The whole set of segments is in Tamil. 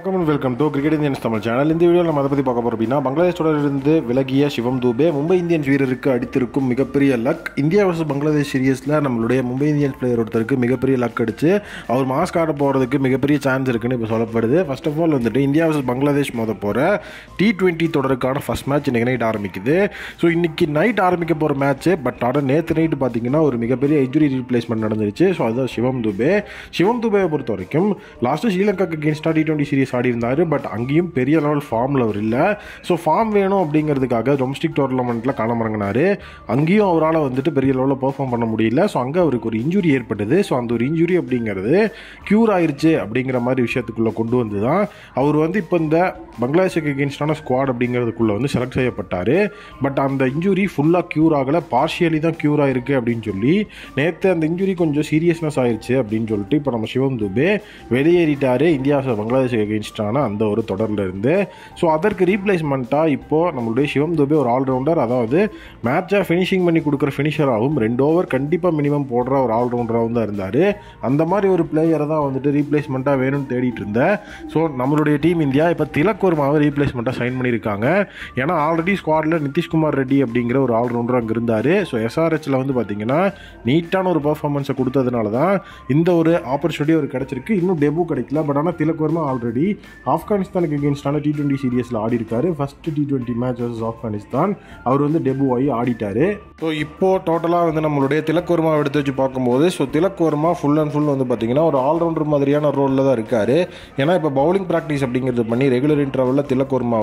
வணக்கம் and welcome to cricket Indians Tamil channel. இந்த வீடியோவில் நம்ம அதை பற்றி பார்க்க போகிறோம் அப்படின்னா, பங்களாதேஷ் தொடரிலிருந்து விலகிய சிவம் தூபே மும்பை இந்தியன்ஸ் வீரருக்கு அடித்திருக்கும் மிகப்பெரிய லக். இந்தியா வர்சஸ் பங்களாதேஷ் சீரியஸில் நம்மளுடைய மும்பை இந்தியன்ஸ் பிளேயர் ஒருத்தருக்கு மிகப்பெரிய லக் அடிச்சு அவர் மாஸ்க் ஆட போகிறதுக்கு மிகப்பெரிய சான்ஸ் இருக்குன்னு இப்போ சொல்லப்படுது. ஃபர்ஸ்ட் ஆஃப் ஆல் வந்துட்டு இந்தியா வர்சஸ் பங்களாதேஷ் போகிற T20 தொடருக்கான ஃபர்ஸ்ட் மேட்ச் இன்றைக்கி நைட் ஆரம்பிக்குது. ஸோ இன்றைக்கி நைட் ஆரம்பிக்க போகிற மேட்ச், பட் ஆனால் நேற்று நைட்டு பார்த்தீங்கன்னா ஒரு மிகப்பெரிய இன்ஜுரி ரீப்ளேஸ்மெண்ட் நடந்துருச்சு. ஸோ அதுதான் சிவம் தூபேவை பொறுத்த வரைக்கும் லாஸ்ட்டு ஸ்ரீலங்காக்கு அகேன்ஸ்டாக T20 சீரிஸ் ஆடி இருந்தார். பட் அங்கேயும் பெரிய லெவல் ஃபார்மில் அவர் இல்லை. ஸோ ஃபார்ம் வேணும் அப்படிங்கிறதுக்காக டொமஸ்டிக் டோர்னமெண்ட்டில் களமிறங்கினார். அங்கேயும் அவரால் வந்துட்டு பெரிய லெவலில் பெர்ஃபார்ம் பண்ண முடியல. ஸோ அங்கே அவருக்கு ஒரு இன்ஜுரி ஏற்பட்டது. ஸோ அந்த ஒரு இன்ஜுரி அப்படிங்கிறது க்யூர் ஆயிடுச்சு அப்படிங்கிற மாதிரி விஷயத்துக்குள்ளே கொண்டு வந்து தான் அவர் இப்போ இந்த பங்களாதேஷுக்கு அகேன்ஸ்டான ஸ்குவாட் அப்படிங்கிறதுக்குள்ளே செலக்ட் செய்யப்பட்டார். பட் அந்த இன்ஜுரி ஃபுல்லாக க்யூர் ஆகலை, பார்ஷியலி தான் க்யூர் ஆகிருக்கு அப்படின்னு சொல்லி நேற்று அந்த இன்ஜுரி கொஞ்சம் சீரியஸ்னஸ் ஆயிடுச்சு அப்படின்னு சொல்லிட்டு இப்போ நம்ம சிவம் தூபே வெளியேறிட்டார் இந்தியா பங்களாதேஷுக்கு அகேன்ஸ்டான அந்த ஒரு தொடரில் இருந்து. ஸோ அதற்கு ரீப்ளேஸ்மெண்ட்டாக இப்போது நம்மளுடைய சிவம் தூபே ஒரு ஆல்ரவுண்டர், அதாவது மேட்சை ஃபினிஷிங் பண்ணி கொடுக்குற ஃபினிஷராகவும் 2 ஓவர் கண்டிப்பாக மினிமம் போடுற ஒரு ஆல்ரவுண்டராகவும் தான் இருந்தார். அந்த மாதிரி ஒரு பிளேயரை தான் ரீப்ளேஸ்மெண்ட்டாக வேணும்னு தேடிட்டு இருந்தேன். ஸோ நம்மளுடைய டீம் இந்தியா இப்போ திலக் வர்மாவை ரீப்ளேஸ்மெண்ட்டாக சைன் பண்ணியிருக்காங்க. ஏன்னா ஆல்ரெடி ஸ்குவாடில் நிதிஷ்குமார் ரெட்டி அப்படிங்கிற ஒரு ஆல்ரவுண்டர் அங்கே இருந்தார். ஸோ SRHல பார்த்தீங்கன்னா நீட்டான ஒரு பர்ஃபார்மன்ஸை கொடுத்ததுனால தான் இந்த ஒரு ஆப்பர்ச்சுனிட்டி அவர் கிடச்சிருக்கு. இன்னும் டெபு கிடைக்கல. பட் ஆனால் திலக் வர்மா ஆல்ரெடி ஆப்கானிஸ்தானுக்கு அகேன்ஸ்டான T20 சீரியஸில் ஆடி இருக்காரு. First T20 match versus Afghanistan அவர் டெபு ஆகி ஆடிட்டார். ஸோ இப்போது டோட்டலாக நம்மளுடைய திலக் வர்மாவை எடுத்து வச்சு பார்க்கும்போது, so Tilak Varma full and full பார்த்தீங்கன்னா ஒரு ஆல்ரவுண்டர் மாதிரியான ரோலில் தான் இருக்கார். ஏன்னா இப்போ பவுலிங் ப்ராக்டிஸ் அப்படிங்கிறது பண்ணி ரெகுலர் இன்டர்வலில் திலக் வர்மா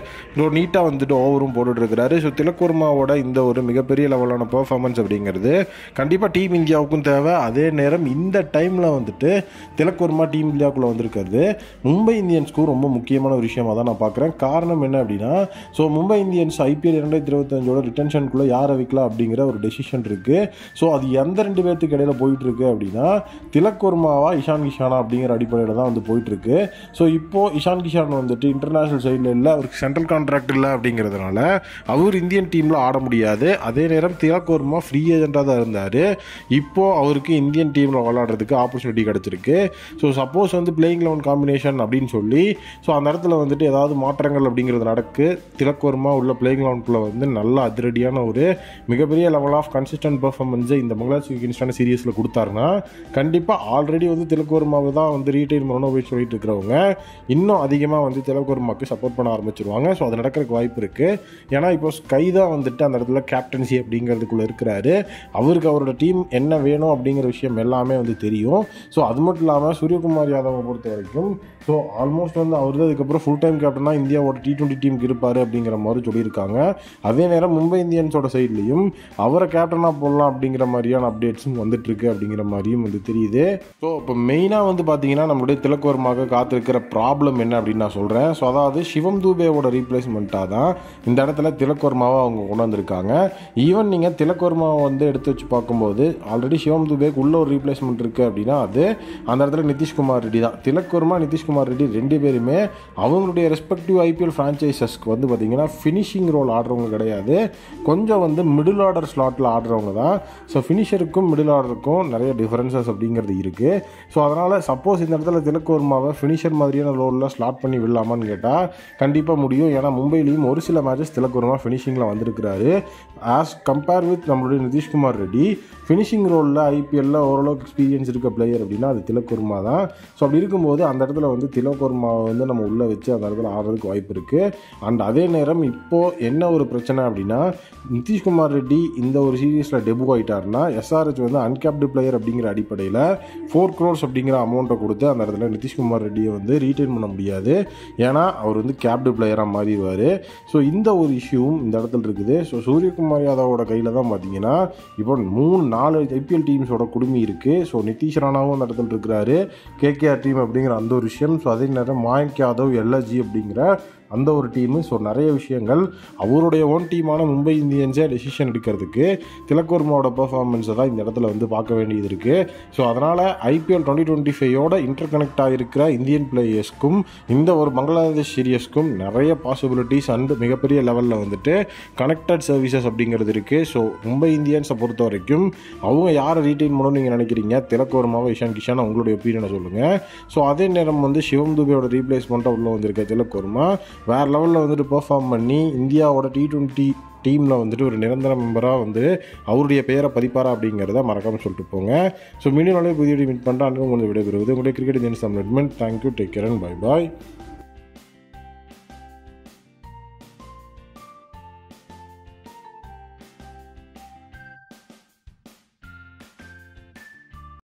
நீட்டாக ஓவரும் போட்டுட்ருக்கிறாரு. ஸோ திலக் வர்மாவோட இந்த ஒரு மிகப்பெரிய லெவலான பெர்ஃபார்மன்ஸ் அப்படிங்கிறது கண்டிப்பாக டீம் இந்தியாவுக்கும் தேவை. அதே நேரம் இந்த டைமில் திலக் வர்மா டீம் இந்தியாவுக்குள்ளே வந்திருக்கிறது மும்பை இந்தியன்ஸ்க்கும் ரொம்ப முக்கியமான ஒரு விஷயமாக தான் நான் பார்க்குறேன். காரணம் என்ன அப்படின்னா, ஸோ மும்பை இந்தியன்ஸ் IPL 2025 ரிட்டன்ஷனுக்குள்ளே யாரை வைக்கலாம் அப்படிங்கிற ஒரு டெசிஷன் இருக்குது. ஸோ அது எந்த 2 பேர்த்துக்கு இடையில் போயிட்டுருக்கு அப்படின்னா, திலக் வர்மாவா இஷான் கிஷானா அப்படிங்கிற அடிப்படையில் தான் போயிட்டுருக்கு. ஸோ இப்போது இஷான் கிஷான் இன்டர்நேஷ்னல் சைடில் இல்லை, அவருக்கு சென்ட்ரல் கான்ட்ராக்ட் இல்லை அப்படிங்கிறதுனால அவர் இந்தியன் டீமில் ஆட முடியாது. அதே நேரம் திலக் வர்மா ஃப்ரீ ஏஜென்ட்டாக தான் இருந்தார். இப்போது அவருக்கு இந்தியன் டீமில் விளையாடுறதுக்கு ஆப்பர்ச்சுனிட்டி கிடச்சிருக்கு. ஸோ சப்போஸ் பிளேயிங் 11 காம்பினேஷன் அப்படின்னு சொல்லி ஸோ அந்த இடத்துல ஏதாவது மாற்றங்கள் அப்படிங்கிறது நடக்கு, திலக் வர்மா உள்ள பிளேயிங் 11குள்ளே நல்ல அதிரடியான ஒரு மிகப்பெரிய லெவல் ஆஃப் கன்சிஸ்டன்ட் பர்ஃபார்மன்ஸை இந்த பங்களாதேஷ் அகேன்ஸ்டான சீரியஸில் கொடுத்தாருன்னா கண்டிப்பாக ஆல்ரெடி திலக் வர்மாவை தான் ரீட்டைன் பண்ணணும் அப்படின்னு சொல்லிட்டு இருக்கிறவங்க இன்னும் அதிகமாக திலக் வர்மாவுக்கு சப்போர்ட் பண்ண ஆரம்பிச்சிருவாங்க. ஸோ அது நடக்கிறதுக்கு வாய்ப்பு இருக்குது. ஏன்னா இப்போ ஸ்கை தான் அந்த இடத்துல கேப்டன்சி அப்படிங்கிறதுக்குள்ளே இருக்கிறாரு. அவருக்கு அவரோட டீம் என்ன வேணும் அப்படிங்கிற விஷயம் எல்லாமே தெரியும். ஸோ அது மட்டும் இல்லாமல் சூரியகுமார் யாதவை பொறுத்த வரைக்கும் ஸோ ஆல்மோஸ்ட் அவர் தான் அதுக்கப்புறம் ஃபுல் டைம் கேப்டனாக இந்தியாவோட T20 டீமுக்கு இருப்பார் அப்படிங்கிற மாதிரி சொல்லியிருக்காங்க. அதே நேரம் மும்பை இந்தியன்ஸோட சைட்லேயும் அவரை கேப்டனாக போடலாம் அப்படிங்கிற மாதிரியான அப்டேட்ஸும் வந்துட்டுருக்கு அப்படிங்கிற மாதிரியும் தெரியுது. ஸோ இப்போ மெயினாக பார்த்தீங்கன்னா நம்மளுடைய திலக் வர்மாவுக்கு காத்திருக்கிற ப்ராப்ளம் என்ன அப்படின்னு நான் சொல்கிறேன். ஸோ அதாவது சிவம் தூபேவோட ரீப்ளேஸ்மெண்ட்டாக தான் இந்த இடத்துல திலக் வர்மாவை அவங்க கொண்டு வந்திருக்காங்க. ஈவன் நீங்கள் திலக் வர்மாவை எடுத்து வச்சு பார்க்கும்போது ஆல்ரெடி சிவம் தூபேக்கு உள்ள ஒரு ரீப்ளேஸ்மெண்ட் இருக்குது அப்படின்னா அது அந்த இடத்துல நிதிஷ்குமார் ரெட்டி தான். திலக் வர்மா நிதிஷ்குமார் ரெட்டி 2 பேருமே அவங்களுடைய ரெஸ்பெக்டிவ் IPL ஃப்ரான்ச்சைசஸ்க்கு பார்த்தீங்கன்னா ஃபினிஷிங் ரோல் ஆடுறவங்க கிடையாது, கொஞ்சம் மிடில் ஆர்டர் ஸ்லாட்டில் ஆடுறவங்க தான். ஸோ ஃபினிஷருக்கும் மிடில் ஆர்டருக்கும் நிறைய டிஃபரன்சஸ் அப்படிங்கிறது இருக்குது. ஸோ அதனால் சப்போஸ் இந்த இடத்துல திலக் வர்மாவை ஃபினிஷர் மாதிரியான ரோலில் ஸ்லாட் பண்ணி விடலாமான்னு கேட்டால் கண்டிப்பாக முடியும். ஏன்னா மும்பையிலையும் ஒரு சில மேட்சஸ் திலக் வர்மா ஃபினிஷிங்கில் வந்திருக்கிறாரு. ஆஸ் கம்பேர் வித் நம்மளுடைய நிதிஷ்குமார் ரெட்டி ஃபினிஷிங் ரோலில் IPLல ஓரளவுக்கு எக்ஸ்பீரியன்ஸ் இருக்க பிளேயர் அப்படின்னா அது திலக் வர்மா தான். ஸோ அப்படி இருக்கும்போது அந்த இடத்துல திலக் வர்மாவை நம்ம உள்ளே வச்சு அந்த இடத்துல ஆடுறதுக்கு வாய்ப்பு இருக்குது. அண்ட் அதே நேரம் இப்போது என்ன ஒரு பிரச்சனை அப்படின்னா, நிதிஷ்குமார் ரெட்டி இந்த ஒரு சீரீஸில் டெபு ஆகிட்டார்னா SRH அன்கேப்டு பிளேயர் அப்படிங்கிற அடிப்படையில் 4 crores அப்படிங்கிற அமௌண்ட்டை கொடுத்து அந்த இடத்துல நிதிஷ்குமார் ரெட்டியை ரீட்டைன் பண்ண முடியாது. ஏன்னா அவர் கேப்டு பிளேயராக மாறிடுவார். ஸோ இந்த ஒரு இஷ்யூவும் இந்த இடத்துல இருக்குது. ஸோ சூரியகுமார் யாதவோட கையில் தான் பார்த்தீங்கன்னா இப்போ 3-4 IPL டீம்ஸோட குடுமி இருக்குது. ஸோ நிதிஷ் ராணாவும் அந்த இடத்துல இருக்கிறாரு, KKR டீம் அப்படிங்கிற அந்த ஒரு விஷயம். ஸோ அதே நேரம் மயங்க் யாதவ் LSG அப்படிங்கிற அந்த ஒரு டீமு. ஸோ நிறைய விஷயங்கள் அவருடைய ஓன் டீமான மும்பை இந்தியன்ஸே டெசிஷன் எடுக்கிறதுக்கு திலக் வர்மாவோட பெர்ஃபார்மன்ஸை தான் இந்த இடத்துல வந்து பார்க்க வேண்டியது இருக்குது. ஸோ அதனால் IPL 2025 இன்டர் கனெக்ட் ஆகிருக்கிற இந்தியன் பிளேயர்ஸ்க்கும் இந்த ஒரு பங்களாதேஷ் சீரியஸ்க்கும் நிறைய பாசிபிலிட்டிஸ் அண்ட் மிகப்பெரிய லெவலில் வந்துட்டு கனெக்டட் சர்வீசஸ் அப்படிங்கிறது இருக்குது. ஸோ மும்பை இந்தியன்ஸை பொறுத்த வரைக்கும் அவங்க யாரை ரீட்டைன் பண்ணணும்னு நீங்கள் நினைக்கிறீங்க? திலக் வர்மாவை, இஷான் கிஷான், உங்களுடைய ஒப்பீனியனை சொல்லுங்கள். ஸோ அதே நேரம் வந்து சிவம் துபேயோட ரீப்ளேஸ்மெண்ட்டாக உள்ளே வந்திருக்க திலக் வர்மா வேறு லெவலில் வந்துட்டு பெர்ஃபார்ம் பண்ணி இந்தியாவோட T20 டீமில் வந்துட்டு ஒரு நிரந்தர மெம்பராக வந்து அவருடைய பெயரை பதிப்பாரா அப்படிங்கிறத மறக்காமல் சொல்லிட்டு போங்க. ஸோ மீண்டும் புதிய மீட் பண்ணுறேன். அன்றைக்கும் உங்களுக்கு விடைபெறுவது உங்களுடைய cricket Indians Tamil. Thank you, take care and bye bye.